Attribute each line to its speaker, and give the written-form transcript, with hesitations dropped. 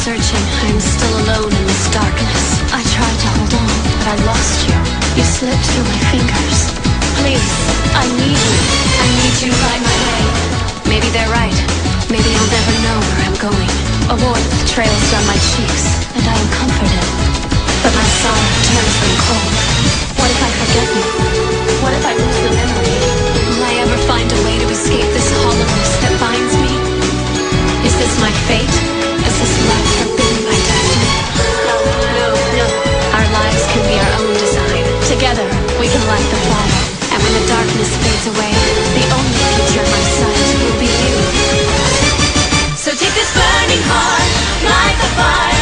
Speaker 1: searching, I am still alone in this darkness. I tried to hold on, but I lost you. You slipped through my fingers. Please, I need you. I need you to find my way. Maybe they're right. Maybe I'll never know where I'm going. A warmth trails down my cheeks, and I am comforted. But my sorrow turns them cold. What if I forget you? What if I lose the memory? Will I ever find a way to escape this hollowness that binds me? Is this my fate? Is this love forbidden by destiny? No, no, no. Our lives can be our own design. Together, we can light the fire. And when the darkness fades away, the only future in my sight will be you. So take this burning heart, light the fire.